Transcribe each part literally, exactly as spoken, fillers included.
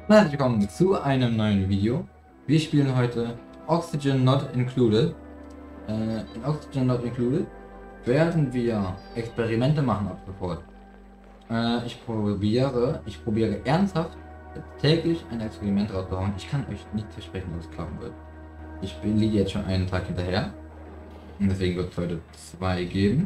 Herzlich willkommen zu einem neuen Video. Wir spielen heute Oxygen Not Included. Äh, in Oxygen Not Included werden wir Experimente machen ab sofort. Äh, ich probiere, ich probiere ernsthaft täglich ein Experiment rauszuhauen. Ich kann euch nicht versprechen, dass es klappen wird. Ich bin liege jetzt schon einen Tag hinterher und deswegen wird es heute zwei geben.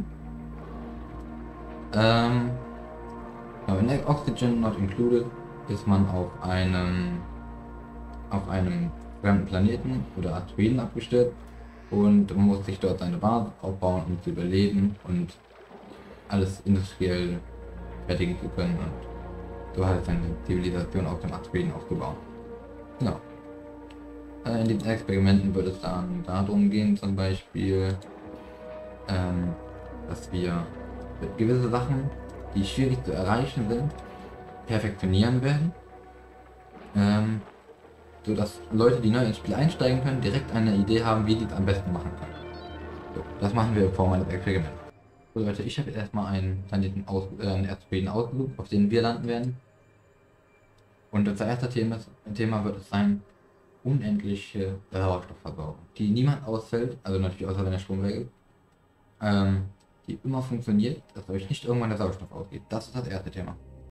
Ähm, aber in Oxygen Not Included ist man auf einem auf einem fremden Planeten oder Asteroiden abgestürzt und muss sich dort seine Basis aufbauen, um zu überleben und alles industriell fertigen zu können und so halt seine Zivilisation auf dem Asteroiden aufzubauen. Ja. Äh, in den Experimenten wird es dann darum gehen, zum Beispiel, ähm, dass wir gewisse Sachen, die schwierig zu erreichen sind, perfektionieren werden. Ähm, so dass Leute, die neu ins Spiel einsteigen können, direkt eine Idee haben, wie die es am besten machen können. So, das machen wir in Form eines Experiments. So Leute, ich habe jetzt erstmal einen Planeten aus, äh, einen Asteroiden ausgesucht, auf den wir landen werden. Und das erste Thema, Thema wird es sein, unendliche Sauerstoffversorgung, die niemand ausfällt, also natürlich außer wenn der Strom weg ist, ähm, die immer funktioniert, dass euch nicht irgendwann der Sauerstoff ausgeht. Das ist das erste Thema.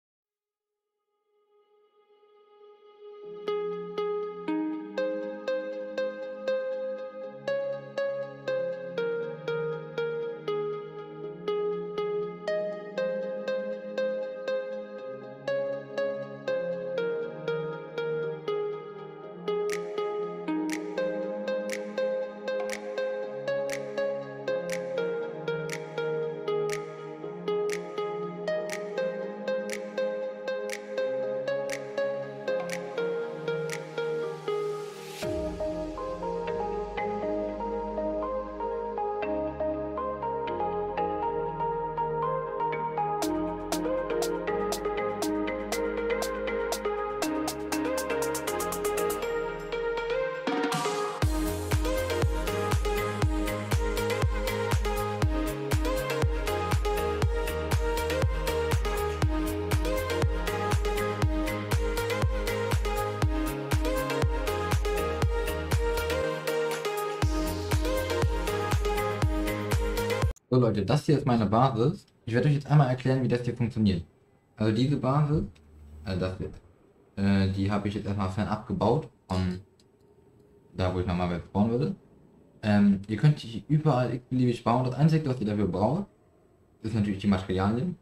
So Leute, das hier ist meine Basis. Ich werde euch jetzt einmal erklären, wie das hier funktioniert. Also diese Basis, äh, das wird, äh, die habe ich jetzt erstmal fernab gebaut von da, wo ich normalerweise bauen würde. Ähm, ihr könnt die überall beliebig bauen. Das Einzige, was ihr dafür braucht, ist natürlich die Materialien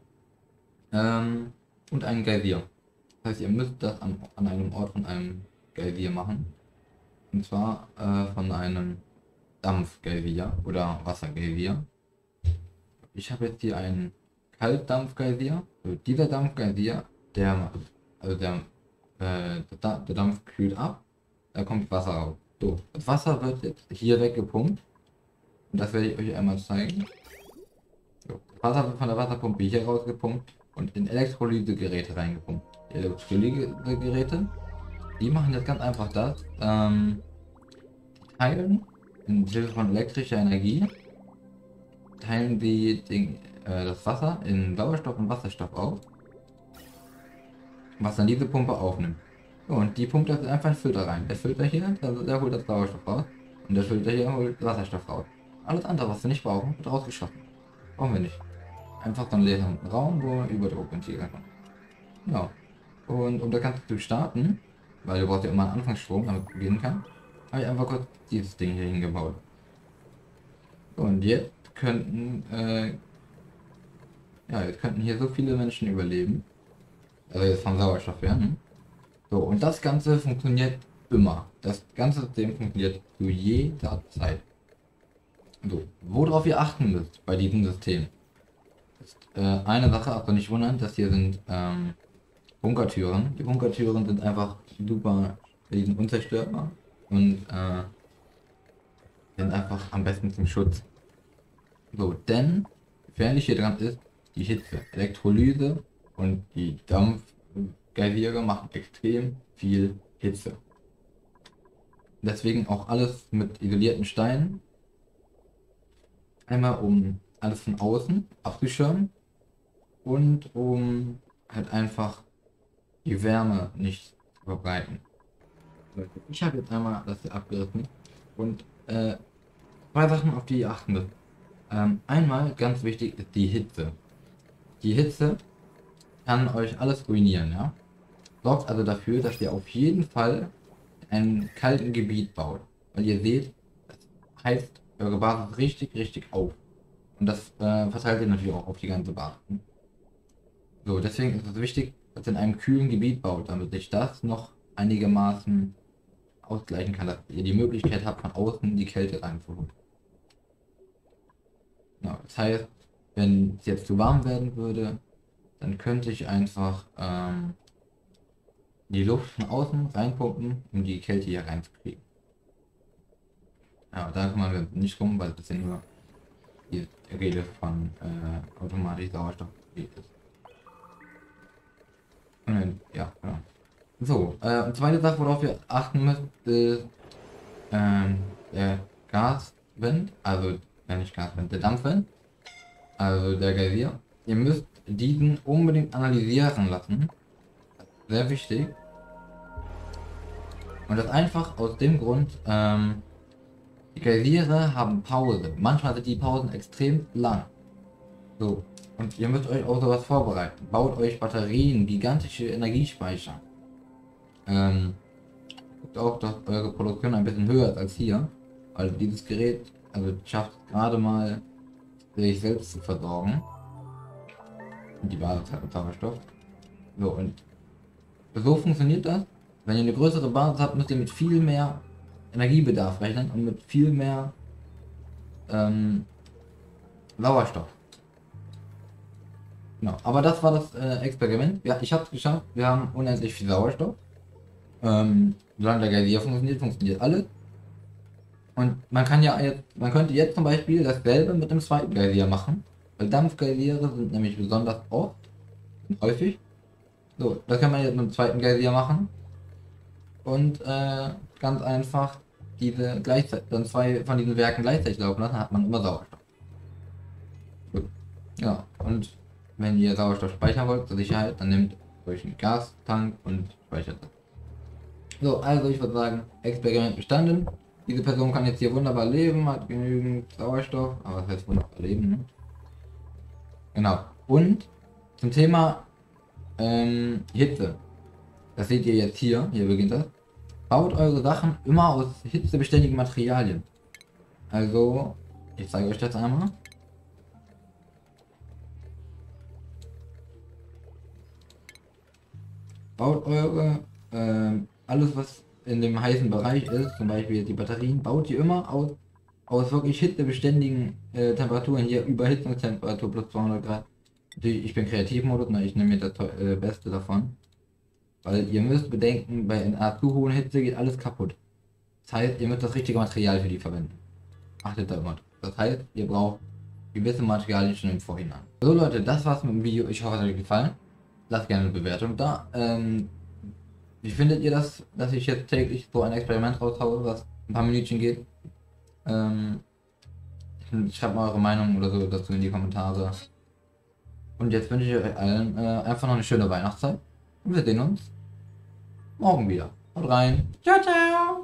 ähm, und einen Geysir. Das heißt, ihr müsst das an, an einem Ort von einem Geysir machen. Und zwar äh, von einem Dampfgeysir oder Wassergeysir. Ich habe jetzt hier einen Kaltdampfgeysir. Also dieser Dampfgeysir, der, also der, äh, der, der Dampf kühlt ab, da kommt Wasser raus. So, das Wasser wird jetzt hier weggepumpt. Und das werde ich euch einmal zeigen. So, das Wasser wird von der Wasserpumpe hier rausgepumpt und in Elektrolysegeräte reingepumpt. Die Elektrolysegeräte, die machen jetzt ganz einfach das. Ähm, die teilen in Hilfe von elektrischer Energie teilen die den, äh, das Wasser in Sauerstoff und Wasserstoff auf, was dann diese Pumpe aufnimmt. So, und die pumpt das einfach in den Filter rein. Der Filter hier, der, der holt das Sauerstoff raus und der Filter hier holt Wasserstoff raus. Alles andere, was wir nicht brauchen, wird rausgeschossen. Brauchen wir nicht. Einfach so einen leeren Raum, wo Überdruck entstehen kann. Ja. Und um das Ganze zu starten, weil du brauchst ja immer einen Anfangsstrom, damit es beginnen kann, habe ich einfach kurz dieses Ding hier hingebaut. So, und jetzt könnten, äh, ja, jetzt könnten hier so viele Menschen überleben. Also jetzt vom Sauerstoff her. Hm? So, und das Ganze funktioniert immer. Das ganze System funktioniert zu jeder Zeit. So, worauf ihr achten müsst bei diesem System, ist äh, eine Sache, also nicht wundern, das hier sind ähm, Bunkertüren. Die Bunkertüren sind einfach super, die sind unzerstörbar und äh, sind einfach am besten zum Schutz. So, denn gefährlich hier dran ist die Hitze. Elektrolyse und die Dampfgeysire machen extrem viel Hitze. Deswegen auch alles mit isolierten Steinen. Einmal um alles von außen abzuschirmen und um halt einfach die Wärme nicht verbreiten. Ich habe jetzt einmal das hier abgerissen und äh, zwei Sachen, auf die ihr achten müsst. Ähm, einmal ganz wichtig ist die Hitze. Die Hitze kann euch alles ruinieren, ja. Sorgt also dafür, dass ihr auf jeden Fall in einem kalten Gebiet baut. Weil ihr seht, das heizt eure Basis richtig, richtig auf. Und das äh, verteilt ihr natürlich auch auf die ganze Basis. So, deswegen ist es wichtig, dass ihr in einem kühlen Gebiet baut, damit sich das noch einigermaßen ausgleichen kann, dass ihr die Möglichkeit habt, von außen die Kälte reinzuholen. Ja, das heißt, wenn es jetzt zu warm werden würde, dann könnte ich einfach ähm, die Luft von außen reinpumpen, um die Kälte hier reinzukriegen. Ja, da kümmern wir nicht rum, weil das ja nur die Rede von äh, automatisch Sauerstoff ist. Und dann, ja, genau. So, äh, und zweite Sache, worauf ihr achten müsst, ist ähm, der Gaswind, also, ja nicht Gaswind, der Dampfwind, also der Geysir. Ihr müsst diesen unbedingt analysieren lassen. Sehr wichtig. Und das einfach aus dem Grund, ähm, die Geysire haben Pause. Manchmal sind die Pausen extrem lang. So, und ihr müsst euch auch sowas vorbereiten. Baut euch Batterien, gigantische Energiespeicher. Ähm, guckt auch, dass eure Produktion ein bisschen höher ist als hier. Weil dieses Gerät, also schafft es gerade mal, sich selbst zu versorgen. Und die Basis hat Sauerstoff. So, und so funktioniert das. Wenn ihr eine größere Basis habt, müsst ihr mit viel mehr Energiebedarf rechnen und mit viel mehr ähm, Sauerstoff. Genau, aber das war das äh, Experiment. Ja, ich habe es geschafft. Wir haben unendlich viel Sauerstoff. Ähm, solange der Geysir funktioniert, funktioniert alles. Und man kann ja jetzt, man könnte jetzt zum Beispiel dasselbe mit dem zweiten Geysir machen. Weil Dampfgeysire sind nämlich besonders oft und häufig. So, das kann man jetzt mit dem zweiten Geysir machen. Und äh, ganz einfach diese gleichzeitig, dann zwei von diesen Werken gleichzeitig laufen lassen, hat man immer Sauerstoff. Gut. Ja, und wenn ihr Sauerstoff speichern wollt, zur Sicherheit, dann nehmt euch einen Gastank und speichert das. So, also ich würde sagen, Experiment bestanden. Diese Person kann jetzt hier wunderbar leben, hat genügend Sauerstoff, aber was heißt wunderbar leben, ne? Genau. Und zum Thema ähm, Hitze. Das seht ihr jetzt hier, hier beginnt das. Baut eure Sachen immer aus hitzebeständigen Materialien. Also, ich zeige euch das einmal. Baut eure, äh, alles was in dem heißen Bereich ist, zum Beispiel die Batterien, baut die immer aus, aus wirklich hitzebeständigen äh, Temperaturen, hier Überhitzungstemperatur plus zweihundert Grad. Natürlich, ich bin Kreativmodus, na, ich nehme mir das äh, Beste davon. Weil ihr müsst bedenken, bei einer zu hohen Hitze geht alles kaputt. Das heißt, ihr müsst das richtige Material für die verwenden. Achtet da immer. Das heißt, ihr braucht gewisse Materialien schon im Vorhinein. So Leute, das war's mit dem Video. Ich hoffe, es hat euch gefallen. Lasst gerne eine Bewertung da. Ähm, wie findet ihr das, dass ich jetzt täglich so ein Experiment raushaue, was ein paar Minütchen geht? Ähm, schreibt mal eure Meinung oder so dazu in die Kommentare. Und jetzt wünsche ich euch allen äh, einfach noch eine schöne Weihnachtszeit. Und wir sehen uns morgen wieder. Haut rein. Ciao, ciao.